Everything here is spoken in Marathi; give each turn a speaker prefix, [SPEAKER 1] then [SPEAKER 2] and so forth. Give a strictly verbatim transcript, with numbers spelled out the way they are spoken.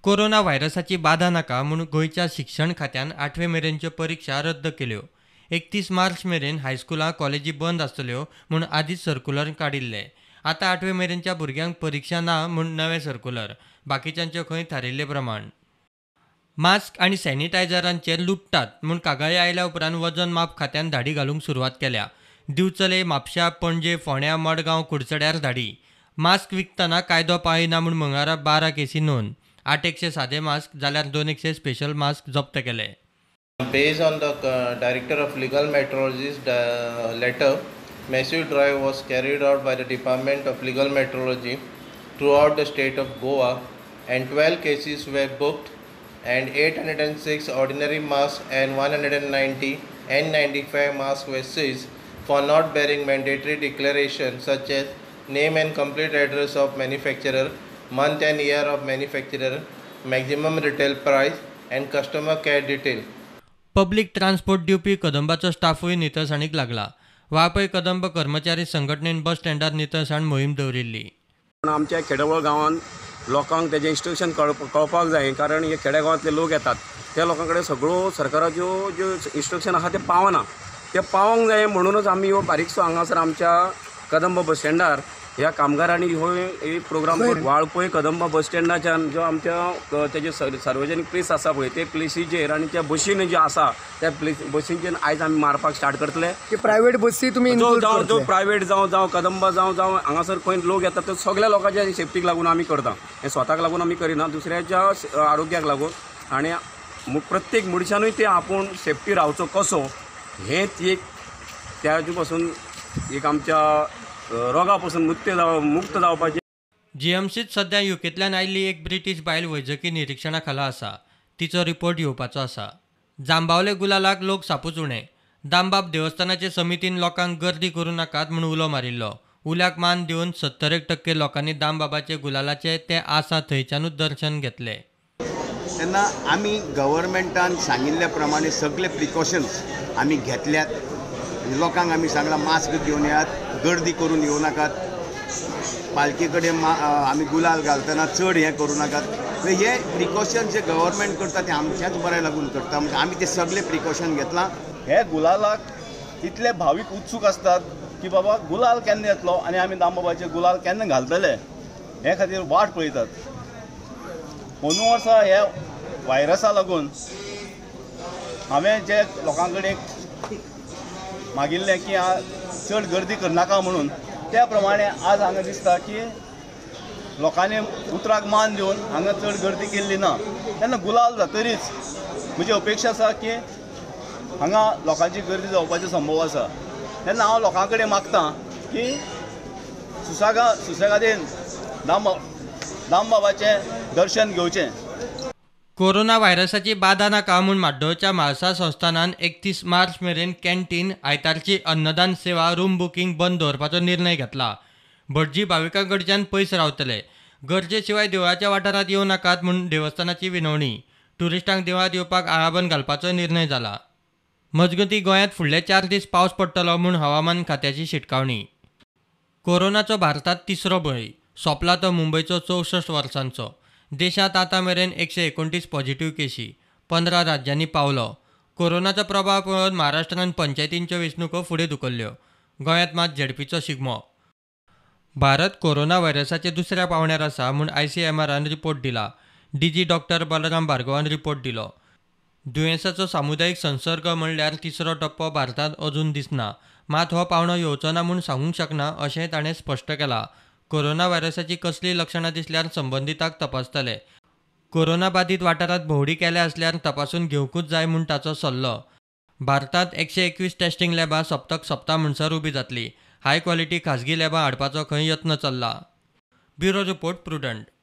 [SPEAKER 1] कोरोना व्हायरसाची बाधा नाका म्हणून गोयच्या शिक्षण खात्यान आठवे मेरेनच्यो परीक्षा रद्द केल्यो. एकतीस मार्च मेरेन हायस्कुलां कॉलेजी बंद आसतल्यो म्हूण आदींच सर्क्युलर काडिल्ले. आतां आठवे मेरेनच्या भुरग्यांक परीक्षा ना म्हूण नवे सर्क्युलर. बाकीच्यांच्यो खंय थारिल्ले प्रमाण. मास्क आनी सॅनिटायझरांचेर लुटतात म्हूण कागाळी आयल्या उपरांत वजन माप खात्यान धाडी घालूंक सुरवात केल्या. दिवचले, म्हापश्यां, पणजे, फोंड्यां, मडगांव, कुडचड्यार धाडी. मास्क विकतना कायदो पाळिना म्हूण मंगळारा बारा केसी नोंद. आठ एकशे सादे मास्क जाल्यार दोन एकशे स्पेशल मास्क जप्त केले.
[SPEAKER 2] Based on the uh, Director of Legal Metrology's uh, letter, massive drive was carried out by the Department of Legal Metrology throughout the state of Goa, and twelve cases were booked, and eight hundred six ordinary masks and one hundred ninety N ninety-five masks were seized for not bearing mandatory declarations such as name and complete address of manufacturer, month and year of manufacturer, maximum retail price, and customer care detail.
[SPEAKER 1] Public transport दिवपी कदंबाचो स्टाफूय नितळसाणीक लागला. वाळपय कदंब कर्मचारी संघटनेन बस स्टँडार नितळसाण मोहीम दवरिल्ली.
[SPEAKER 3] आमच्या खेडेवळ गांवांत लोकांक तेजें इन्स्ट्रक्शन कळपाक जाय, कारण हे खेडेगांवांतले लोक येतात त्या लोकां कडेन सगळ्यो सरकाराच्यो ज्यो इन्स्ट्रक्शन आसा ते पावना. ते पावोंक जाय म्हणूनच आमी हो बारीकसो हांगासर आमच्या कदंब बस स्टँडार ह्या कामगारांनी हो एक प्रोग्राम वाळपय कदंब बस स्टँडाच्यान जो आमच्या तेजे सार्वजनीक प्लेस आसा पळय ते प्लेसीचेर आनी त्या बसीन जे आसा त्या प्लेस बसींचेर आयज आमी मारपाक स्टार्ट करतले.
[SPEAKER 4] प्रायवेट बसी तुमी
[SPEAKER 3] जावं जावं प्रायवेट जावं जावं कदंबा जावं जावं हांगासर खंय लोक येतात ते सगळ्या लोकांच्या सेफ्टीक लागून आमी करता. हें स्वताक लागून आमी करिना, दुसऱ्याच्या आरोग्याक लागून. आनी प्रत्येक मनशानूय ते आपूण सेफ्टी रावचो कसो हेंच एक त्याचे पासून एक आमच्या रोगा पासून मुक्त जाव मुक्त जावपाचें.
[SPEAKER 1] जीएमसीत सध्या युकेंतल्यान आयिल्ली एक ब्रिटीश बायल वैजकी निरीक्षणा खाला आसा. तिचो रिपोर्ट येवपाचो आसा. जांबावले गुलालाक लोक सापूच उणे. दामबाब देवस्थानाचे समितीन लोकांक गर्दी करूं नाकात म्हूण उलो मारिल्लो. उल्याक मान दिवन सत्तर एक टक्के लोकांनी दामबाबाचे गुलालाचे ते आसा थंयच्यानूच दर्शन घेतले.
[SPEAKER 5] तेन्ना आमी गव्हर्मेंटान सांगिल्ल्या प्रमाणे सगळे प्रिकॉशन्स आमी घेतल्यात. लोकांक आमी सांगलां मास्क घेवन येयात, गर्दी करून येवं नाकात, पालखे कडेन मा आमी गुलाल घालतना चड हें करूं नाकात. हे प्रिकॉशन्स जे गव्हर्मेंट करता ते आमच्याच बऱ्या लागून करता. म्हणजे आमी ते सगळे प्रिकॉशन घेतलां.
[SPEAKER 6] हे गुलालाक इतले भावीक उत्सूक असतात की बाबा गुलाल केन्ना येतलो आनी आमी दामबाबाचे गुलाल केन्ना घालतले हे खातीर वाट पळयतात. अंदू वर्सा हे व्हायरसा लागून हांवें जे लोकां कडेन मागिल्लें की चड गर्दी करनाका म्हणून, त्या प्रमाणे आज हांगा दिसता की लोकांनी उतराक मान दिवन हांगा चड गर्दी केल्ली ना. तेन्ना गुलाल जातरीच म्हजी अपेक्षा आसा की हांगा लोकांची गर्दी जावपाचो संभव आसा. तेन्ना हांव लोकां कडेन मागतां की सुसागा सुसेगादेन दाम दामबाबाचें दर्शन घेवचें.
[SPEAKER 1] कोरोना व्हायरसाची बाधा नाका म्हूण म्हाड्डोळच्या म्हाळसा संस्थानान एकतीस मार्च मेरेन कॅन्टीन, आयतारची अन्नदान सेवा, रूम बुकींग बंद दवरपाचो निर्णय घेतला. भटजी भाविकां कडच्यान पयस रावतले. गरजे शिवाय देवळाच्या वाठारांत येवं नाकात म्हूण देवस्थानाची विनवणी. ट्युरिस्टांक देवळांत येवपाक आळाबंद घालपाचो निर्णय जाला. मजगतीं गोंयांत फुडले चार दीस पावस पडटलो म्हूण हवामान खात्याची शिटकावणी. कोरोनाचो भारतांत तिसरो बळी. सोंपला तो मुंबयचो चौसष्ट वर्सांचो. देशांत आतां मेरेन एकशे एकोणतीस पॉझिटिव्ह केसी. पंदरा राज्यांनी पावलो. कोरोनाचो प्रभाव पळोवन महाराष्ट्रांत पंचायतींच्यो वेंचणुको फुडें धुकल्ल्यो. गोंयांत मात झेडपीचो शिगमो. भारत कोरोना व्हायरसाचे दुसऱ्या पावंड्यार आसा म्हूण आयसीएमआरान रिपोर्ट दिला. डीजी डॉक्टर बलराम भार्गवान रिपोर्ट दिलो. दुयेंसाचो सामुदायीक संसर्ग म्हणल्यार तिसरो टप्पो भारतांत अजून दिसना. मात हो पावंडो येवचो ना म्हूण सांगूंक शकना अशेंय ताणें स्पश्ट केलां. कोरोना व्हायरसाची कसलीय लक्षणां दिसल्यार संबंधिताक तपासतले. कोरोना बाधित वाठारांत भोंवडी केल्या असल्यार तपासून घेवंकूच जाय म्हूण ताचो सल्लो. भारतांत एकशे एकवीस टेस्टिंग लॅबां सप्तक सोंपता म्हणसर उबी जातली. हाय क्वॉलिटी खाजगी लॅबां हाडपाचो खंय यत्न चल्ला. Bureau report prudent.